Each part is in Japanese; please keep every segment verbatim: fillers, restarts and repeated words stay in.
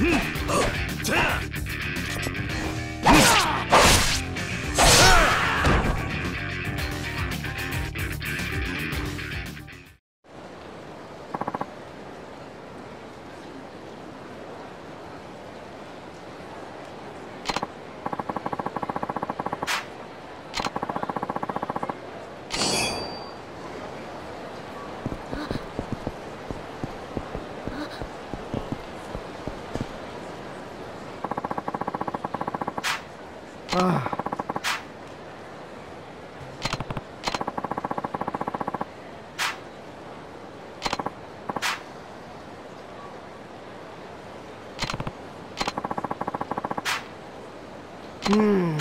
うん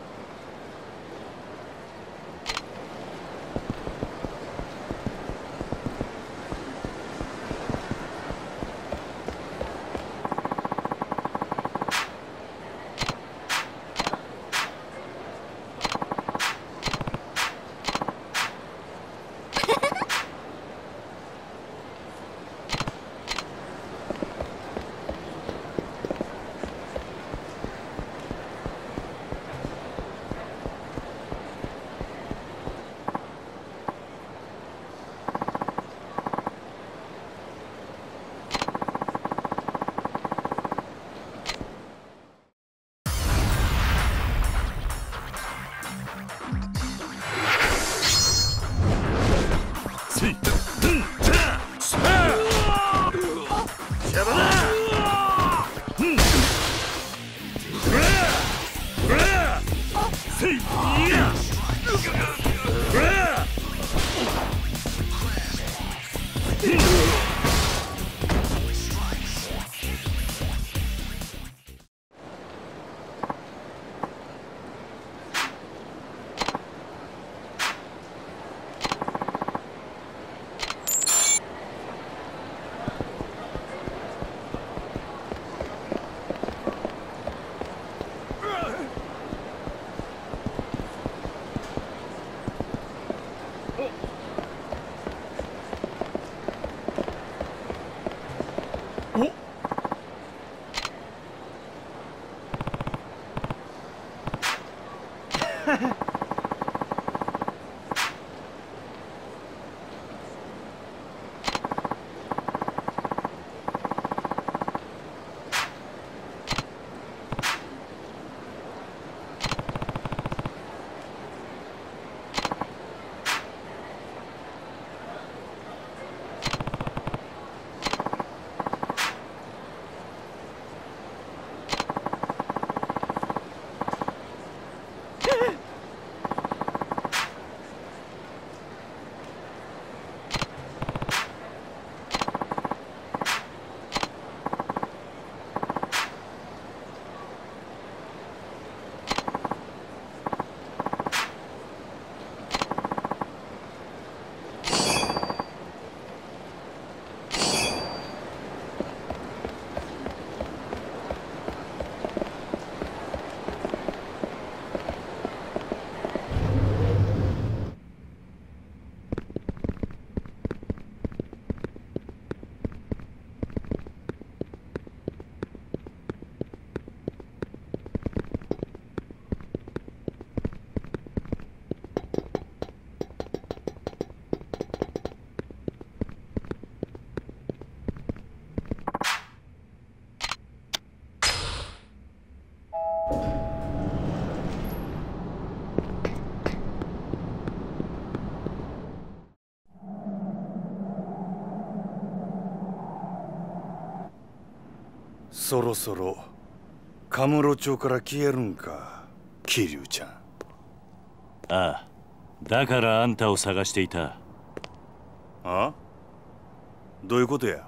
そろそろカムロ町から消えるんか、桐生ちゃん。 ああ、だからあんたを探していた。 あ？どういうことや？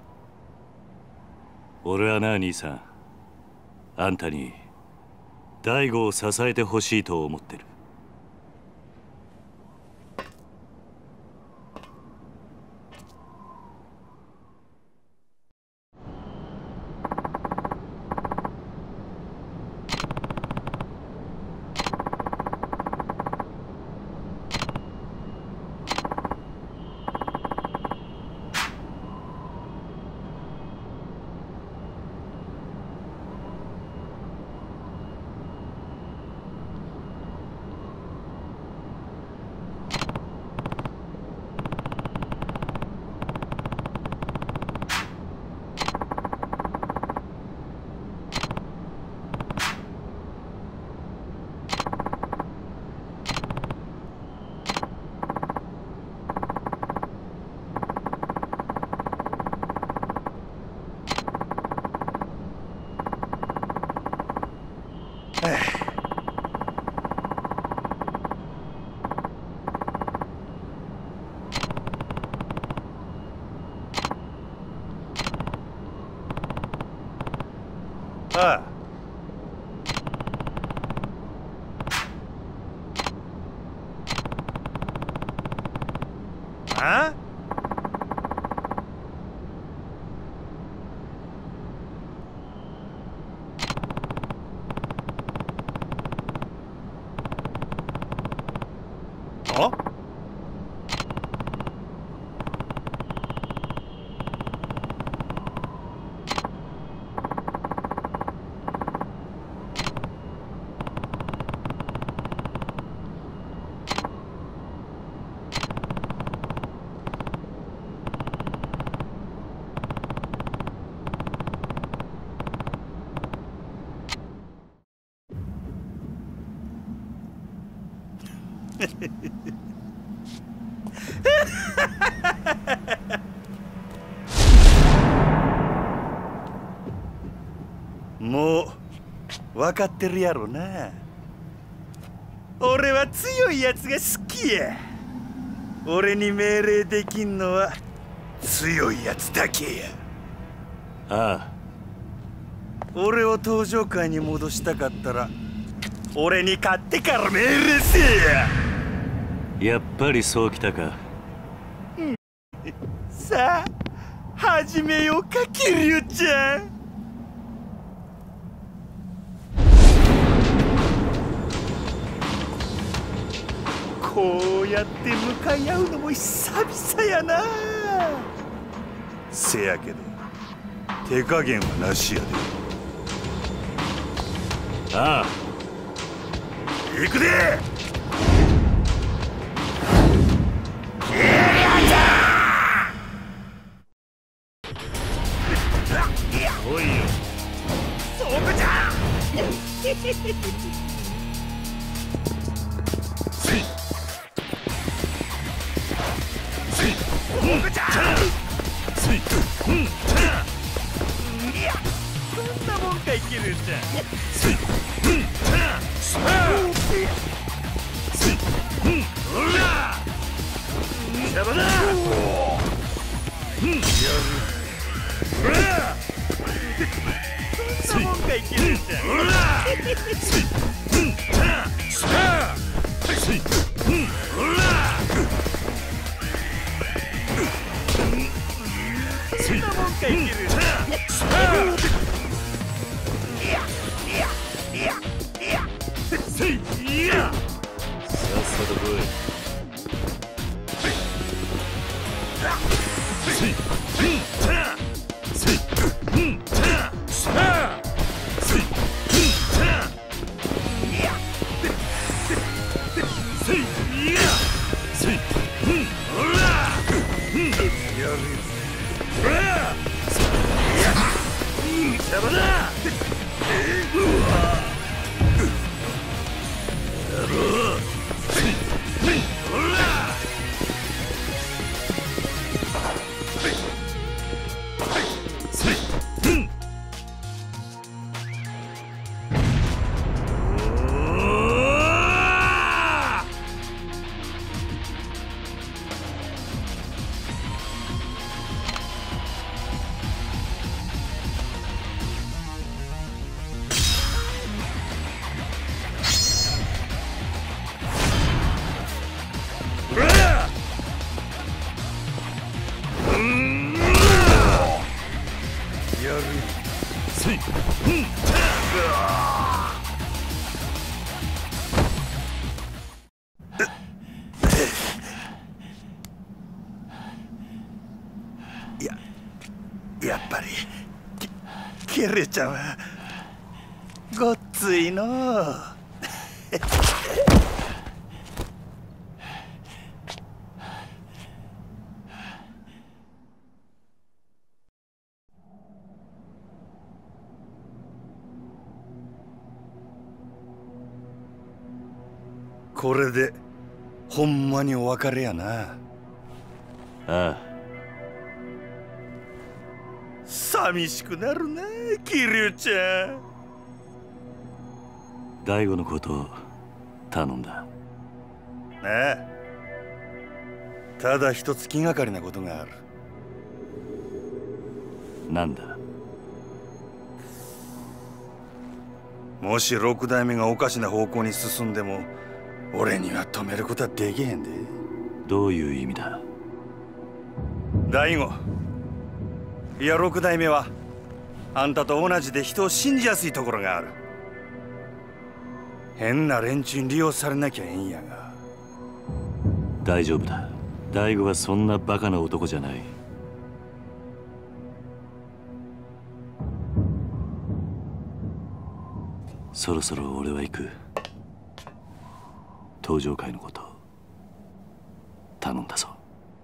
俺はな、兄さん、あんたに大悟を支えてほしいと思ってる。 ああ。あ？あ？もう分かってるやろな。俺は強いやつが好きや。俺に命令できんのは強いやつだけや。 ああ。 俺を登場界に戻したかったら俺に勝ってから命令せえや。 やっぱりそうきたか。 さあ始めようか、桐生ちゃん。こうやって向かい合うのも久々やな。せやけど手加減はなしやで。 ああ。 行くで。 おいよ。 そこじゃ。僕じゃ。いや、そんなもんかいけるんじゃ。ほら。邪魔だ。ほら。そんなもんかいけるんじゃ。ほら。ほら。そんなもんかいける。さっさと来い。 邪魔だ。ややっぱりキレちゃんはごっついのう。これでほんまにお別れやな。 ああ。 寂しくなるな、桐生ちゃん。 大悟のことを頼んだ。 ああ、ただ一つ気がかりなことがある。 なんだ。 もし六代目がおかしな方向に進んでも俺には止めることはできへんで。 どういう意味だ。 大悟、いや六代目はあんたと同じで人を信じやすいところがある。変な連中に利用されなきゃええんやが。 大丈夫だ。大悟はそんなバカな男じゃない。そろそろ俺は行く。登場会のこと頼んだぞ。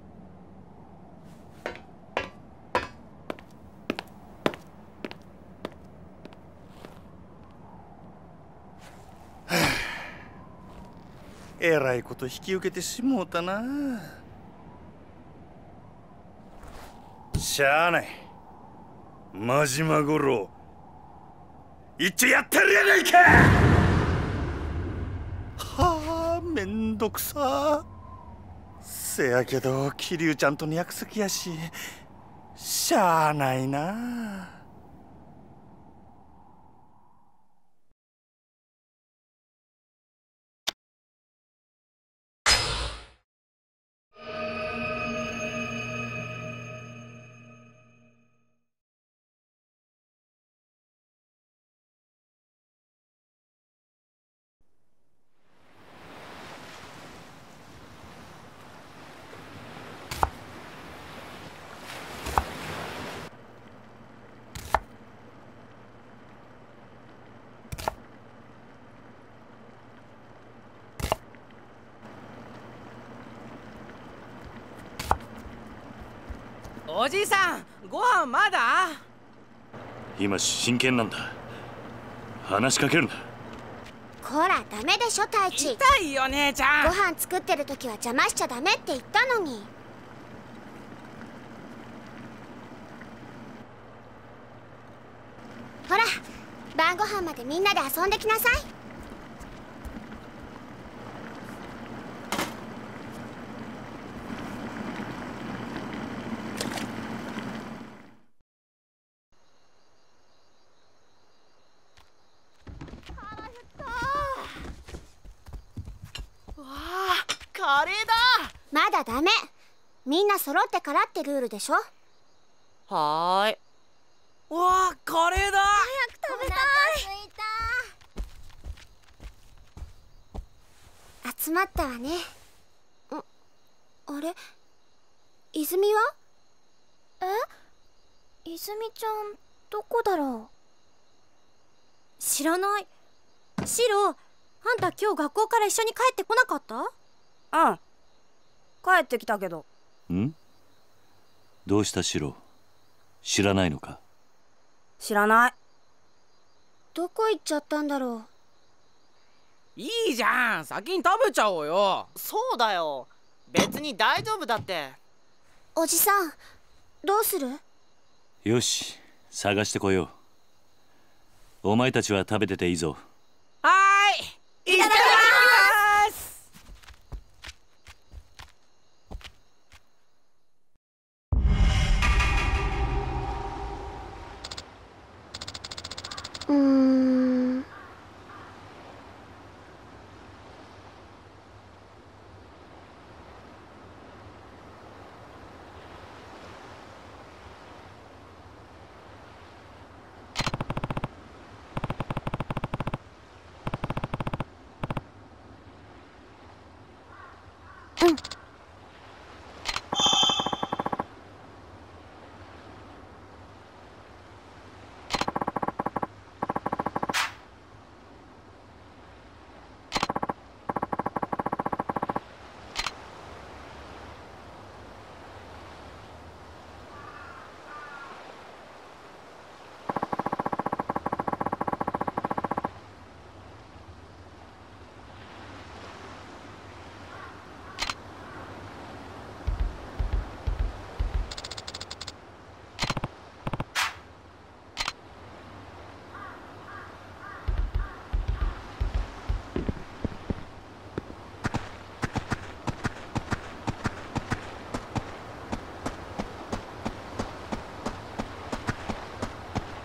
えらいこと引き受けてしもうたな。しゃあない。真島五郎一応やってるやないか。はあ、めんどくさ。せやけど桐生ちゃんとの約束やししゃあないな。 おじいさん、ご飯まだ？ 今真剣なんだ。話しかけるな。 こらダメでしょ太一。 痛いよ姉ちゃん。 ご飯作ってる時は邪魔しちゃダメって言ったのに。ほら晩ご飯までみんなで遊んできなさい。 カレーだ。 まだダメ。みんな揃ってからってルールでしょ。 はーい。わあ、カレーだ。 早く食べたい。集まったわね。んあれ泉は？え？泉ちゃんどこだろう。知らない。シロ、あんた今日学校から一緒に帰ってこなかった？ うん。帰ってきたけど。 ん？どうしたシロ？知らないのか？ 知らない。 どこ行っちゃったんだろう。いいじゃん、先に食べちゃおうよ。 そうだよ、別に大丈夫だって。 おじさんどうする？ よし、探してこよう。お前たちは食べてていいぞ。 はーい、いただきます。 うーん。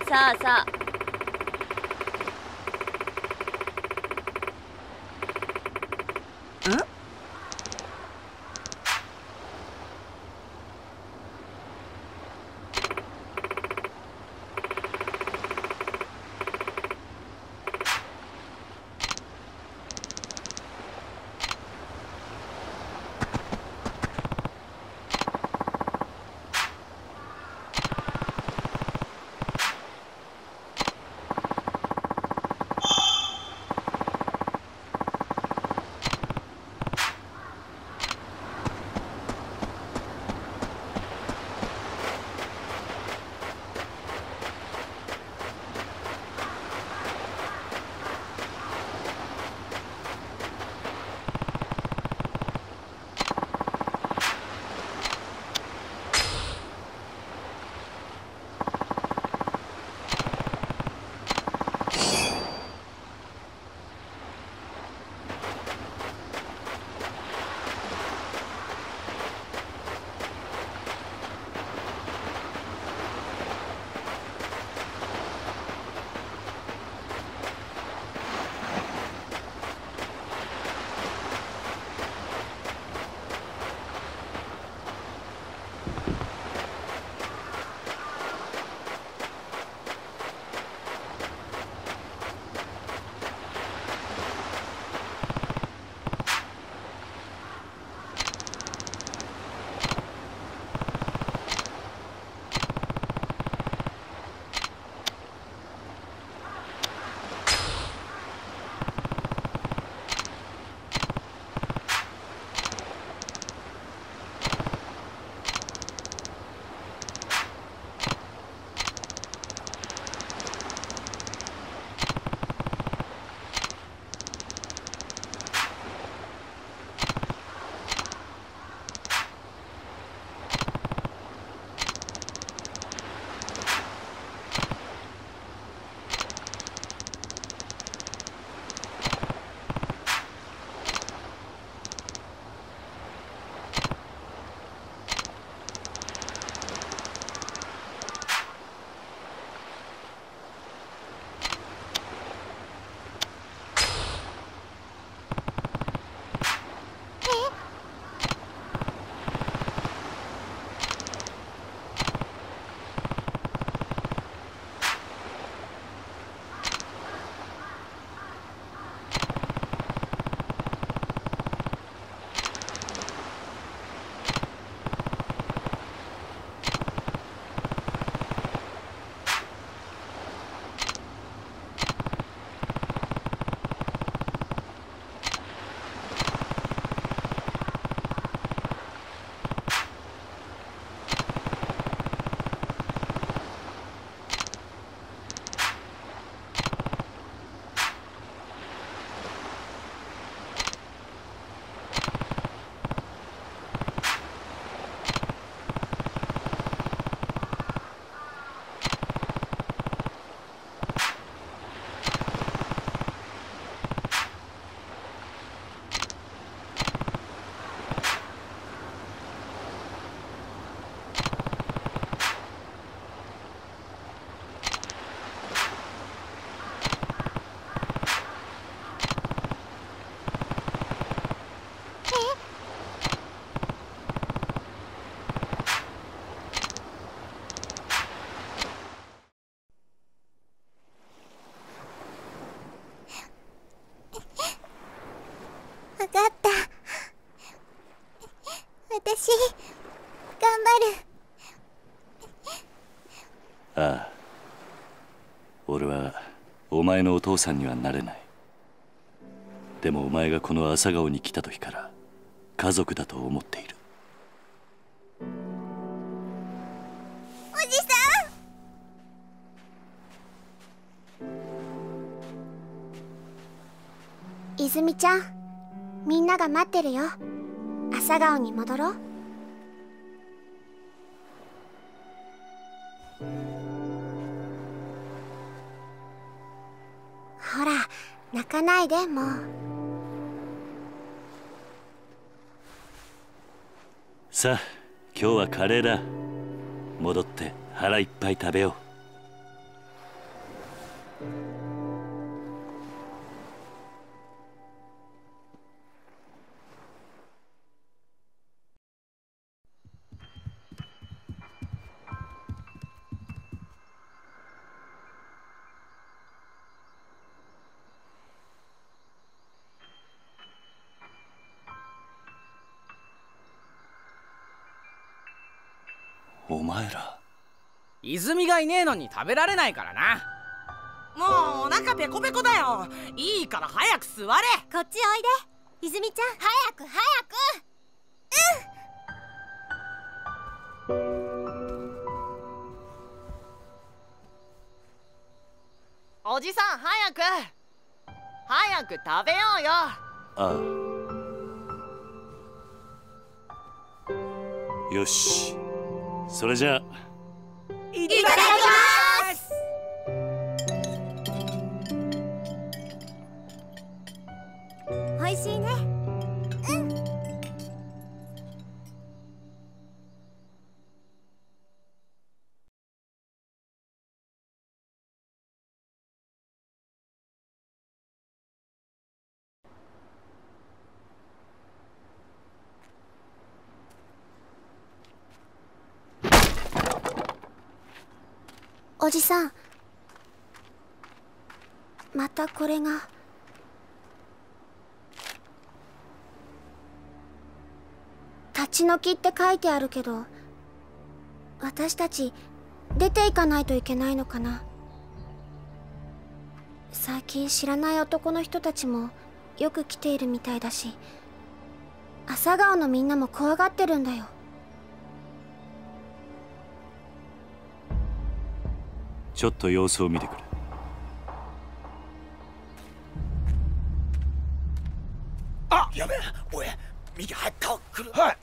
さあさあ。私頑張る。 ああ、俺はお前のお父さんにはなれない。でもお前がこの朝顔に来た時から家族だと思っている。 おじさん。泉ちゃん、みんなが待ってるよ。朝顔に戻ろう。ほら、泣かないでもう。 さあ、今日はカレーだ。戻って腹いっぱい食べよう。 お前ら。 泉がいねえのに食べられないからな。 もうお腹ペコペコだよ。いいから早く座れ。 こっちおいで泉ちゃん。早く早く。 おじさん早く早く食べようよ。 ああ、よし、それじゃあいただきます。 おいしいね。うん。おじさん、またこれが。立ち退きって書いてあるけど、私たち出ていかないといけないのかな。最近知らない男の人たちもよく来ているみたいだし、朝顔のみんなも怖がってるんだよ。 ちょっと様子を見てくれ。 あ、やべえ、おい、右入った来る。はい。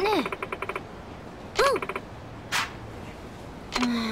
ねえ。うん。うん。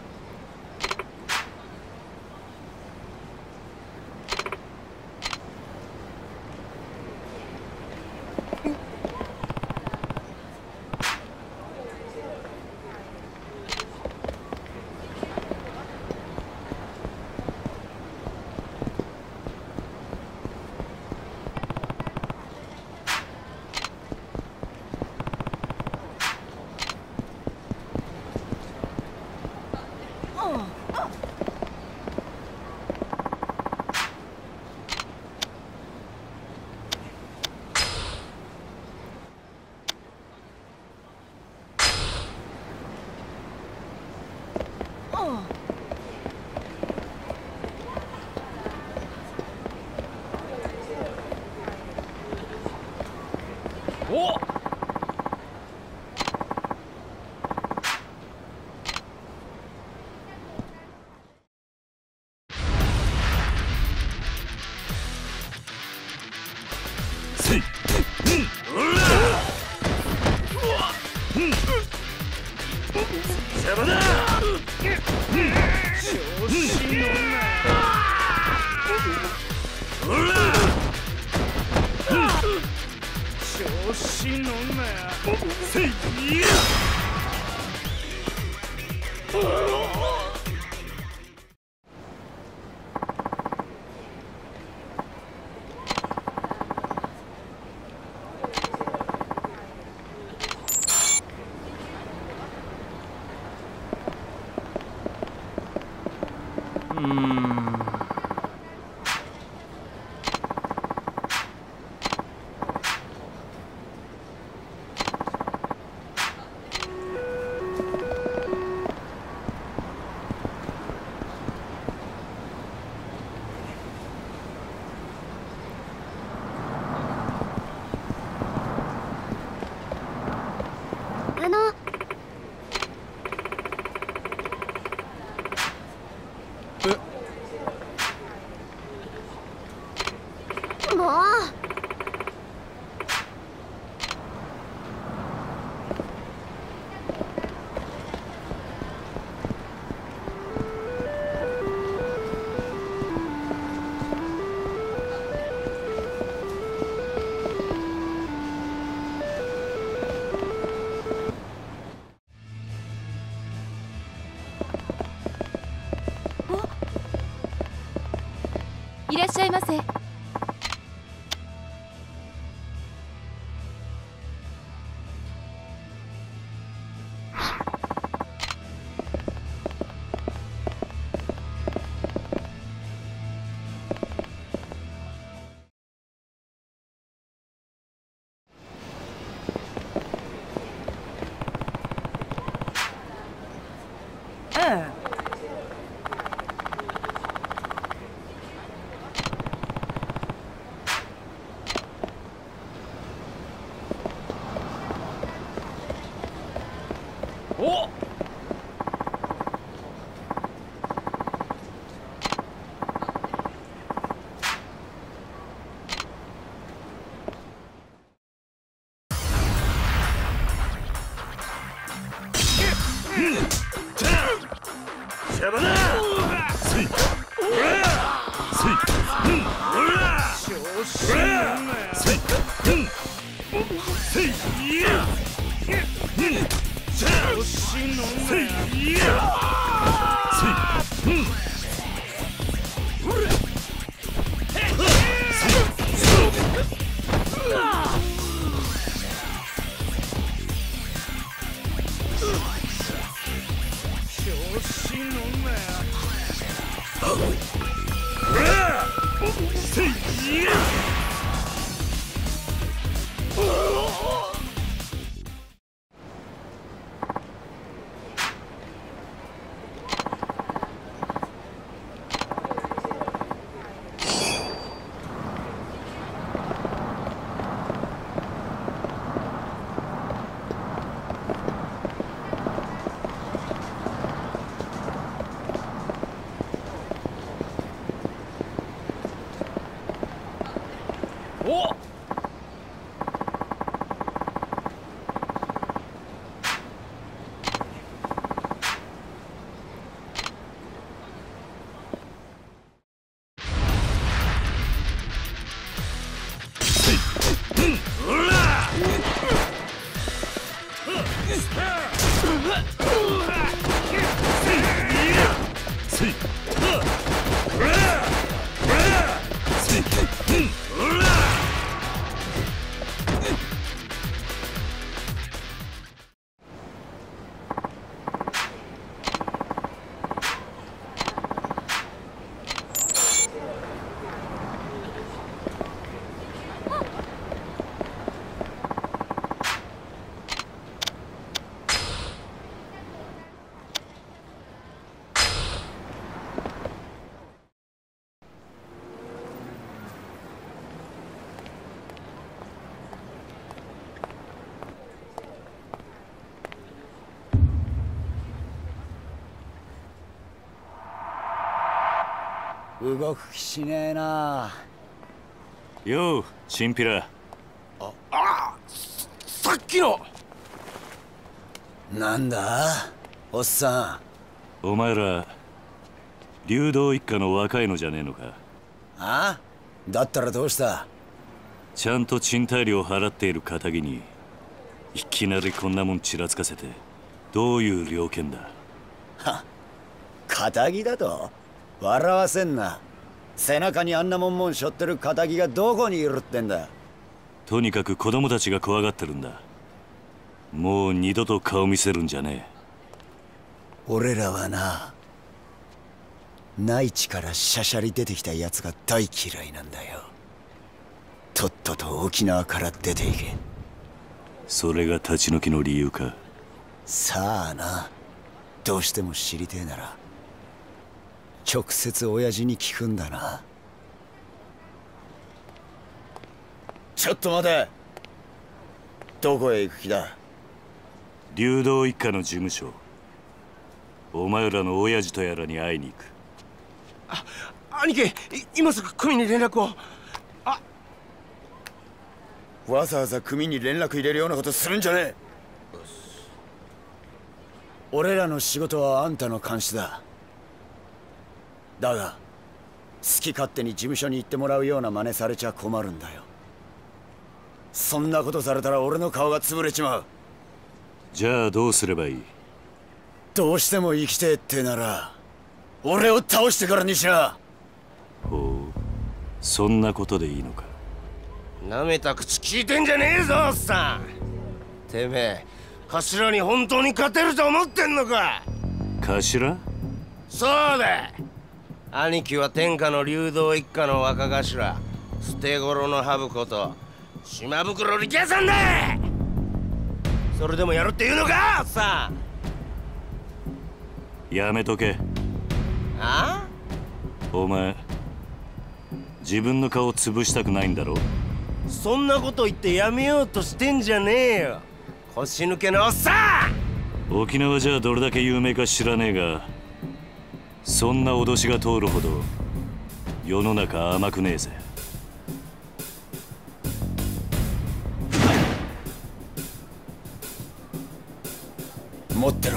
おっ。 せい。邪魔だ。調子乗んな。ほら。調子乗んな。せい。うーん。 あの。もう。 いらっしゃいませ。 おっ。 邪魔だ。せい。ほら。せい。ほら。調子乗んな。せい。せい。調子乗んな。せい。せい。ほら。調子乗んな。ほら。せい。 おっ。 動く気しねえな。 ようチンピラ。 ああ、さっきのなんだおっさん。お前ら竜道一家の若いのじゃねえのか。 ああ、だったらどうした。 ちゃんと賃貸料払っている堅気にいきなりこんなもんちらつかせてどういう了見だ。 は、堅気だと笑わせんな。背中にあんなもんもん背負ってる堅気がどこにいるってんだ。 とにかく子供たちが怖がってるんだ。もう二度と顔見せるんじゃねえ。 俺らはな、内地からしゃしゃり出てきたやつが大嫌いなんだよ。とっとと沖縄から出ていけ。 それが立ち退きの理由か。 さあな、どうしても知りてえなら直接親父に聞くんだな。ちょっと待て。どこへ行く気だ。 竜道一家の事務所。お前らの親父とやらに会いに行く。 あ、兄貴、今すぐ組に連絡を。あ、 わざわざ組に連絡入れるようなことするんじゃねえ。俺らの仕事はあんたの監視だ。だが好き勝手に事務所に行ってもらうような真似されちゃ困るんだよ。そんなことされたら俺の顔が潰れちまう。 じゃあどうすればいい。 どうしても生きてえってなら俺を倒してからにしな。 ほう、そんなことでいいのか。 なめた口聞いてんじゃねえぞおっさん。てめえ頭に本当に勝てると思ってんのか。 頭？ そうだ。兄貴は天下の竜道一家の若頭捨て頃のハブこと島袋力也さんだ。それでもやるって言うのかおっさん。やめとけ。 ああ？お前自分の顔潰したくないんだろ。 そんなこと言ってやめようとしてんじゃねえよ、腰抜けのおっさん。沖縄じゃどれだけ有名か知らねえが、そんな脅しが通るほど世の中甘くねえぜ。 持ってろ。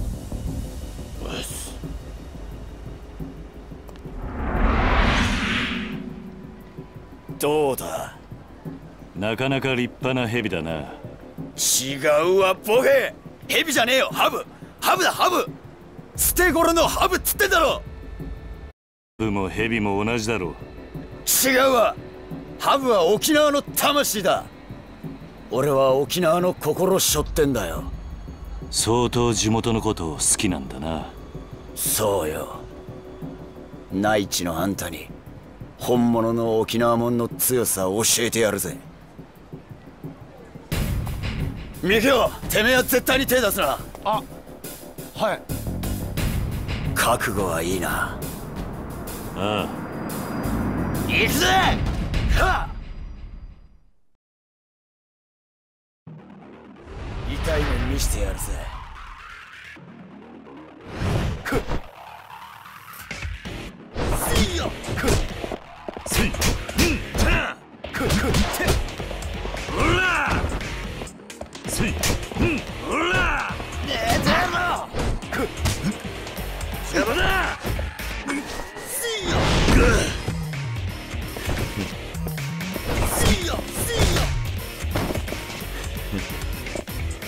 どうだ。 なかなか立派な蛇だな。 違うわボケ。蛇じゃねえよ、ハブ。ハブだハブ。捨て頃のハブっつってんだろ。 ハブも蛇も同じだろ。 違うわ。ハブは沖縄の魂だ。俺は沖縄の心しょってんだよ。 相当地元のことを好きなんだな。 そうよ。内地のあんたに本物の沖縄もんの強さを教えてやるぜ。ミキオ、てめえは絶対に手出すな。 あ、はい。 覚悟はいいな。 ああ。 行くぜ。はっ。痛い目見してやるぜ。くっ。せいよ。くっ。せい。うん。た。くっくって。ほら。せい。うん。ほら。寝てろ。くっ。邪魔だ。せいよ。くっ。せいよ。せいよ。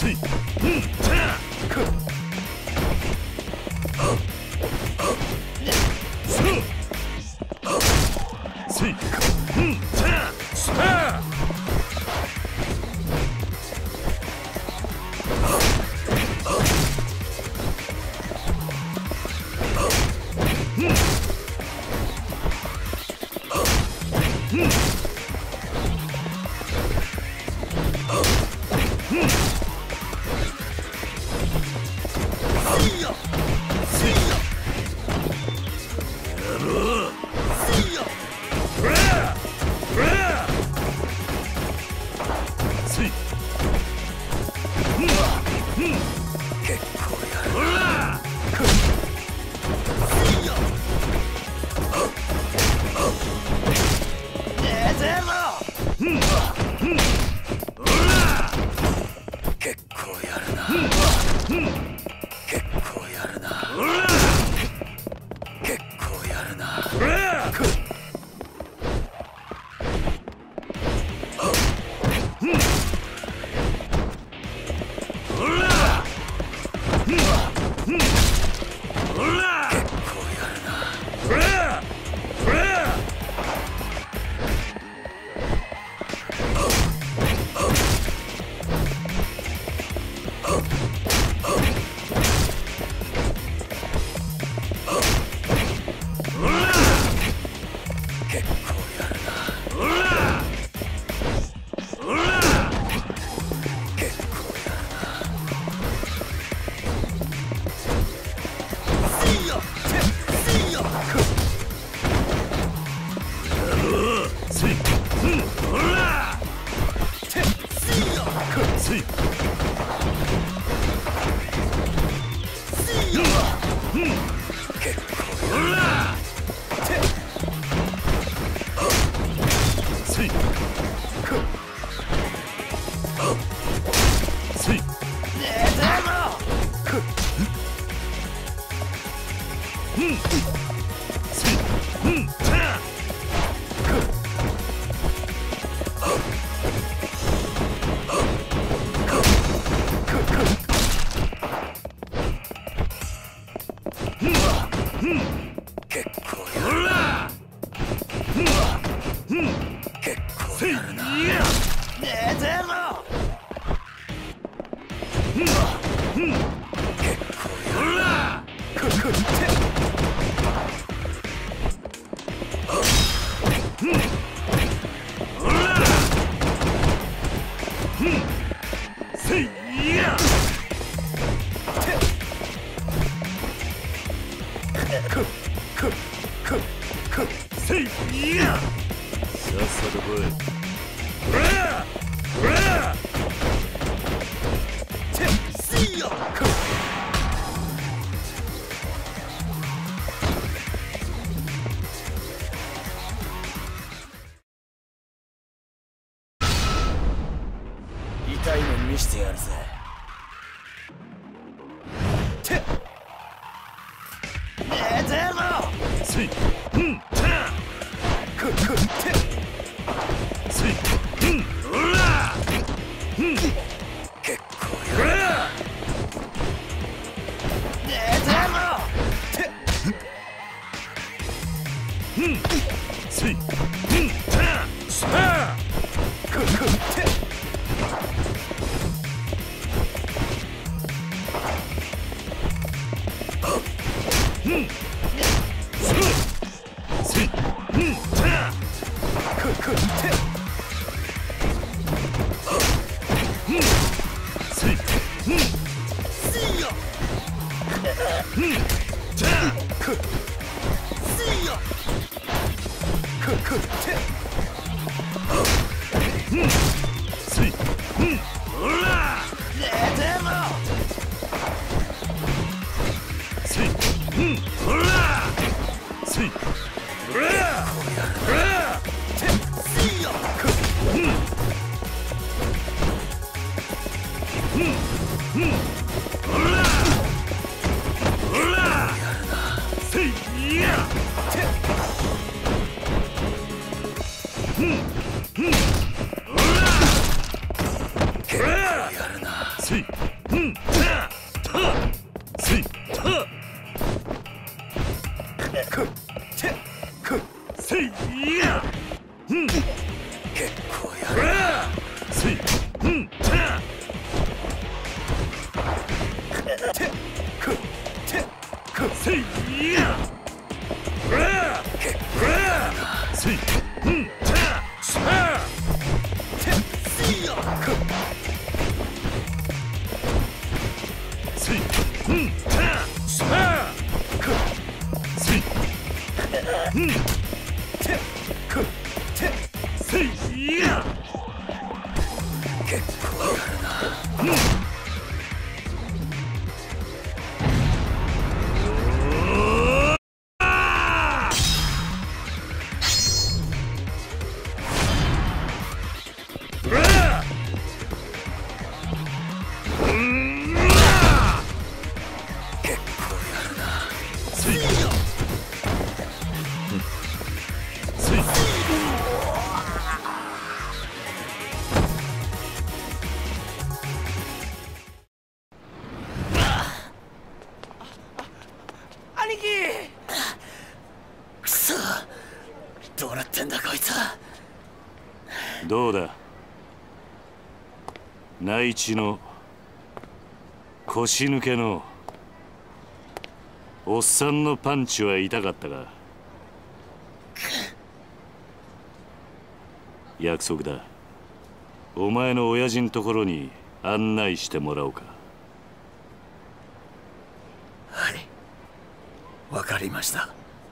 痛いの見してやるぜ。てっ寝てろ。スイうんたくくてスイうんうらうん結構やるな。寝てろ。てうんスイうんたさあくくてうんスイうんたくくてうんスイうんスイようんたくスイよくくてうんスイうんほら寝てろスイうんほらスイほらほらてスイよくうんうんうんほらほらスイやてうんうんほらほらやるなスイうんたたせいたくてくせいやうん結構やるせいうんたてくてくせいや結構やるせいうんたさあてせいやくせいうんたさあくせいうんてくてせいや結構やるなうん兄貴。 くそ、どうなってんだこいつは。 どうだ、内地の腰抜けのおっさんのパンチは痛かったか。約束だ、お前の親父のところに案内してもらおうか。 はい、わかりました。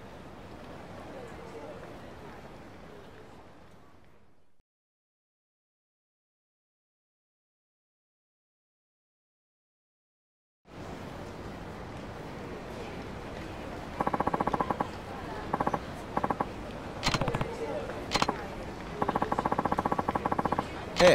ええ。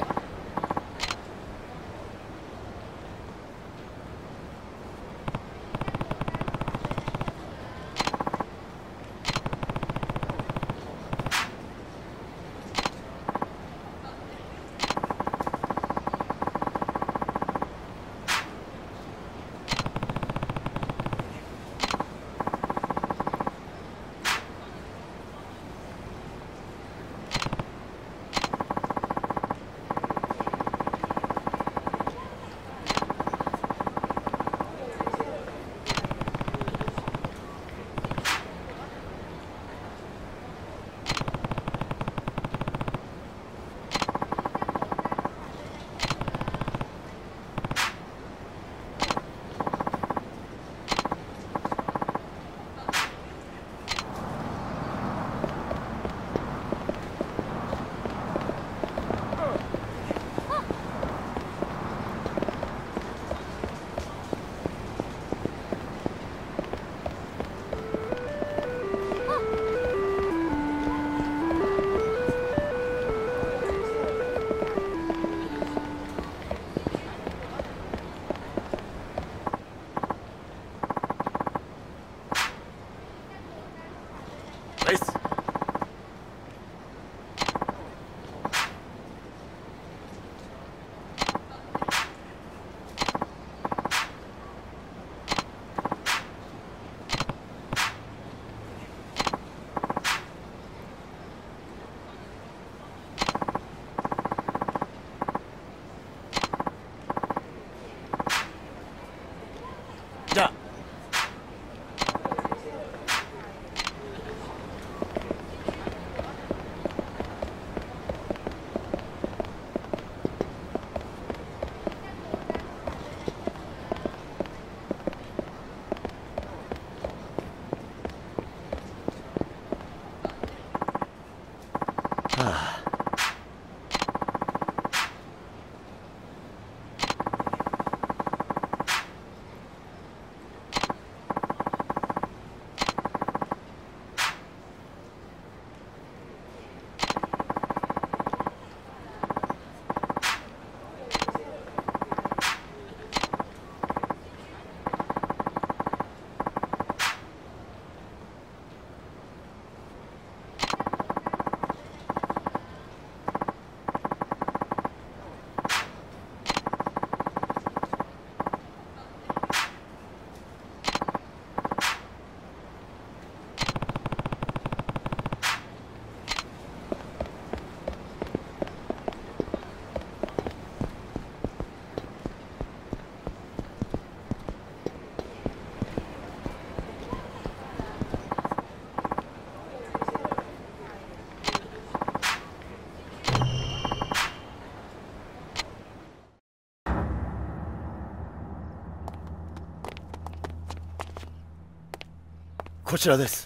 こちらです。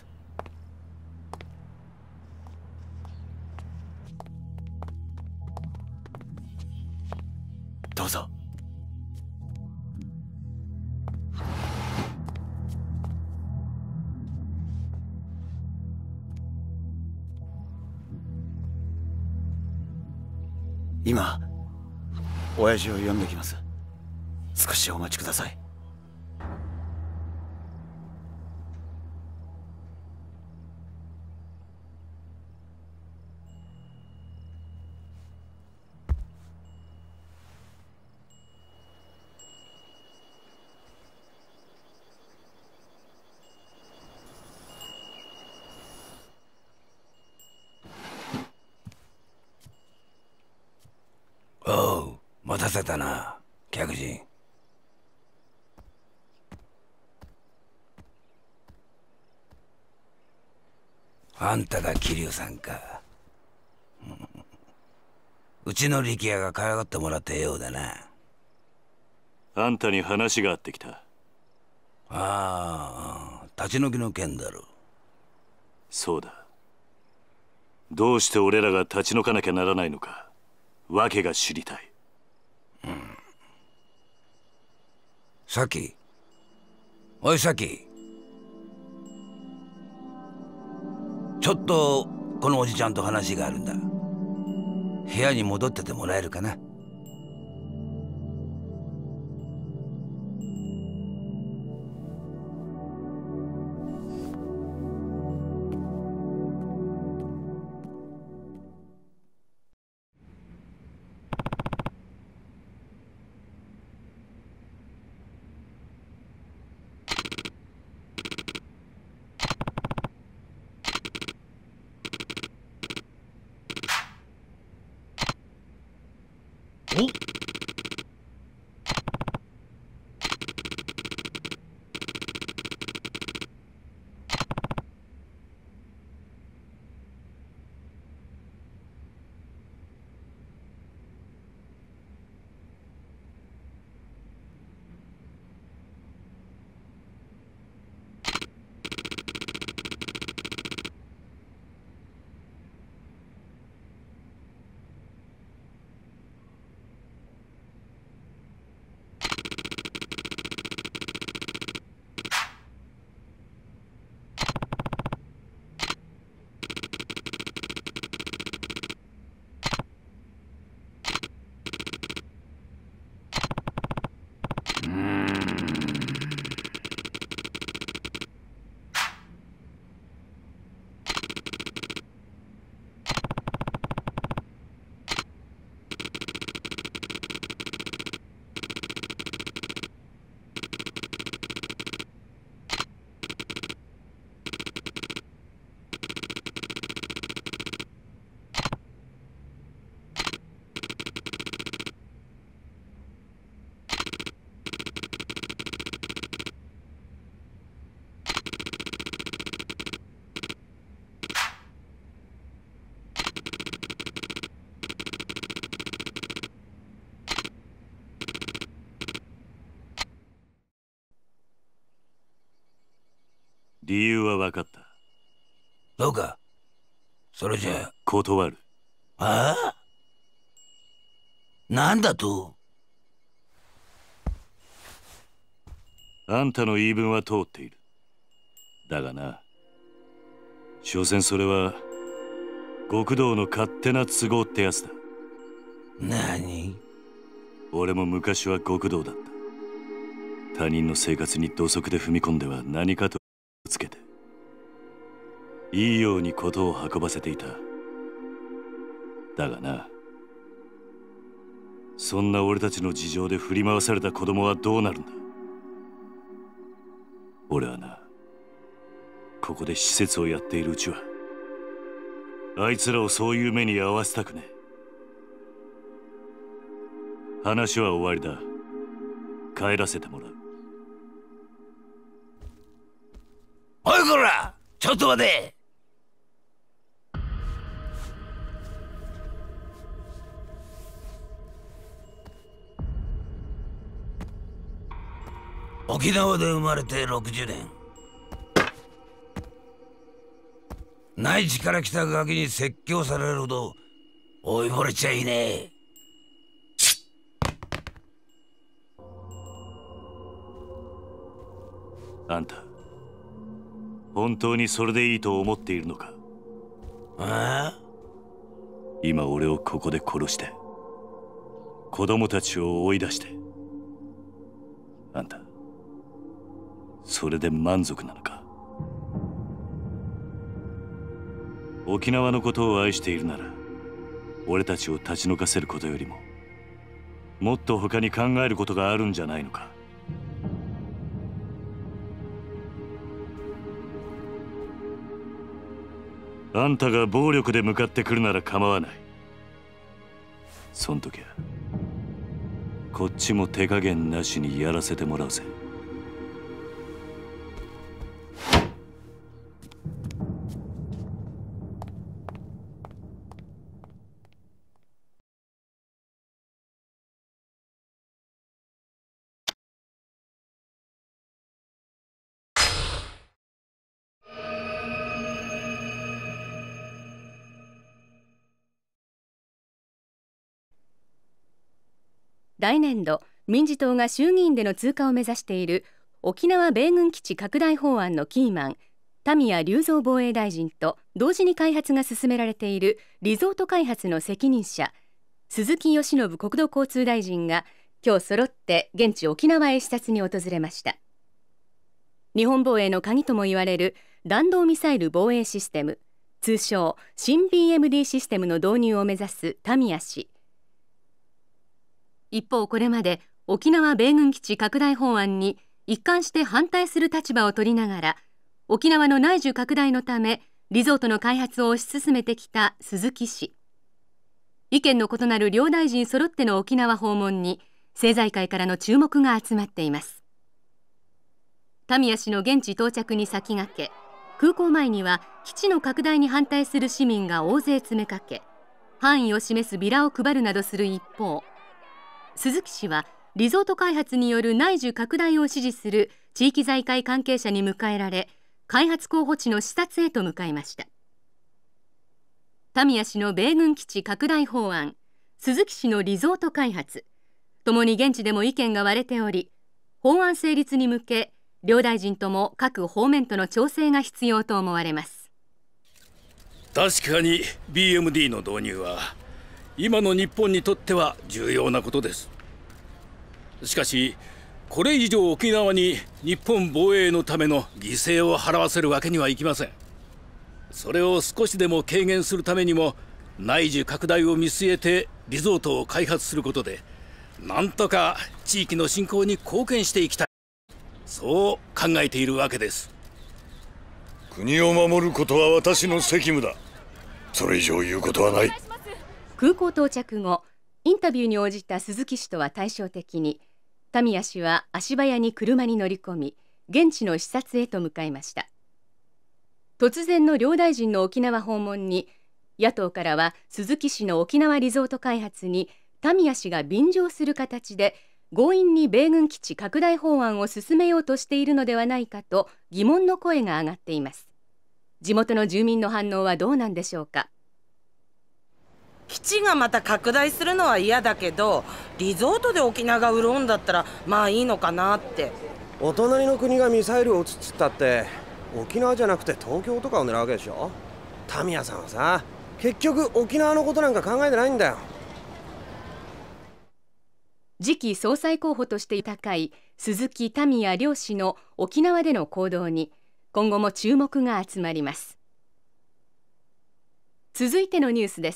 どうぞ。今親父を呼んできます。少しお待ちください。 おう、待たせたな、客人。あんたが桐生さんか。うちの力也が可愛がってもらったようだな。 あんたに話があってきた。 ああ、立ち退きの件だろ。 そうだ。どうして俺らが立ち退かなきゃならないのか、訳が知りたい。 うん。さき、おいさき、ちょっとこのおじちゃんと話があるんだ。部屋に戻っててもらえるかな。 おっ、 理由は分かった。 どうか。それじゃあ断る。 ああ、なんだと。 あんたの言い分は通っている。だがな、所詮それは極道の勝手な都合ってやつだ。 何？ 俺も昔は極道だった。他人の生活に土足で踏み込んでは何かとつけていいように事を運ばせていた。だがな、そんな俺たちの事情で振り回された子供はどうなるんだ。俺はな、ここで施設をやっているうちはあいつらをそういう目に遭わせたくねえ。話は終わりだ。帰らせてもらう。 おいこら、ちょっと待て。沖縄で生まれてろくじゅうねん。 内地から来たガキに説教されるほど追い惚れちゃいねえ。 あんた本当にそれでいいと思っているのか？ ああ？ 今俺をここで殺して子供たちを追い出して、あんたそれで満足なのか？沖縄のことを愛しているなら俺たちを立ち退かせることよりももっと他に考えることがあるんじゃないのか？あんたが暴力で向かってくるなら構わない。そん時はこっちも手加減なしにやらせてもらうぜ。 来年度民自党が衆議院での通過を目指している沖縄米軍基地拡大法案のキーマン田宮隆三防衛大臣と同時に開発が進められているリゾート開発の責任者鈴木義信国土交通大臣が今日揃って現地沖縄へ視察に訪れました。日本防衛の鍵ともいわれる弾道ミサイル防衛システム、通称新 ビーエムディー システムの導入を目指す田宮氏。一方、これまで沖縄米軍基地拡大法案に一貫して反対する立場を取りながら、沖縄の内需拡大のためリゾートの開発を推し進めてきた鈴木氏。意見の異なる両大臣揃っての沖縄訪問に政財界からの注目が集まっています。田宮氏の現地到着に先駆け、空港前には基地の拡大に反対する市民が大勢詰めかけ、範囲を示すビラを配るなどする一方、鈴木氏はリゾート開発による内需拡大を支持する地域財界関係者に迎えられ、開発候補地の視察へと向かいました。田宮氏の米軍基地拡大法案、鈴木氏のリゾート開発、ともに現地でも意見が割れており、法案成立に向け両大臣とも各方面との調整が必要と思われます。 確かに ビーエムディー の導入は今の日本にとっては重要なことです。しかしこれ以上沖縄に日本防衛のための犠牲を払わせるわけにはいきません。それを少しでも軽減するためにも内需拡大を見据えてリゾートを開発することでなんとか地域の振興に貢献していきたい、そう考えているわけです。 国を守ることは私の責務だ。それ以上言うことはない。 空港到着後、インタビューに応じた鈴木氏とは対照的に、田宮氏は足早に車に乗り込み、現地の視察へと向かいました。突然の両大臣の沖縄訪問に、野党からは鈴木氏の沖縄リゾート開発に田宮氏が便乗する形で強引に米軍基地拡大法案を進めようとしているのではないかと疑問の声が上がっています。地元の住民の反応はどうなんでしょうか。 基地がまた拡大するのは嫌だけど、リゾートで沖縄が潤うんだったらまあいいのかなって。 お隣の国がミサイルを撃つっつったって沖縄じゃなくて東京とかを狙うわけでしょ。田宮さんはさ、結局沖縄のことなんか考えてないんだよ。 次期総裁候補として高い鈴木田宮両氏の沖縄での行動に今後も注目が集まります。続いてのニュースです。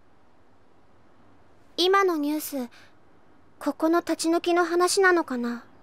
今のニュース、ここの立ち退きの話なのかな。